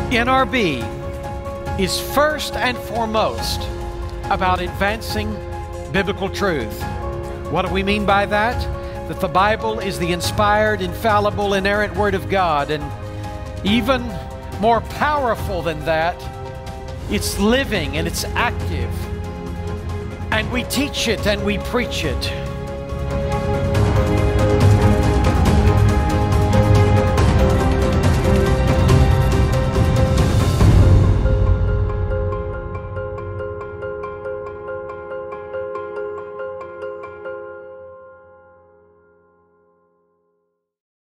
NRB is first and foremost about advancing biblical truth. What do we mean by that? That the Bible is the inspired, infallible, inerrant Word of God, and even more powerful than that, it's living and it's active. And we teach it and we preach it.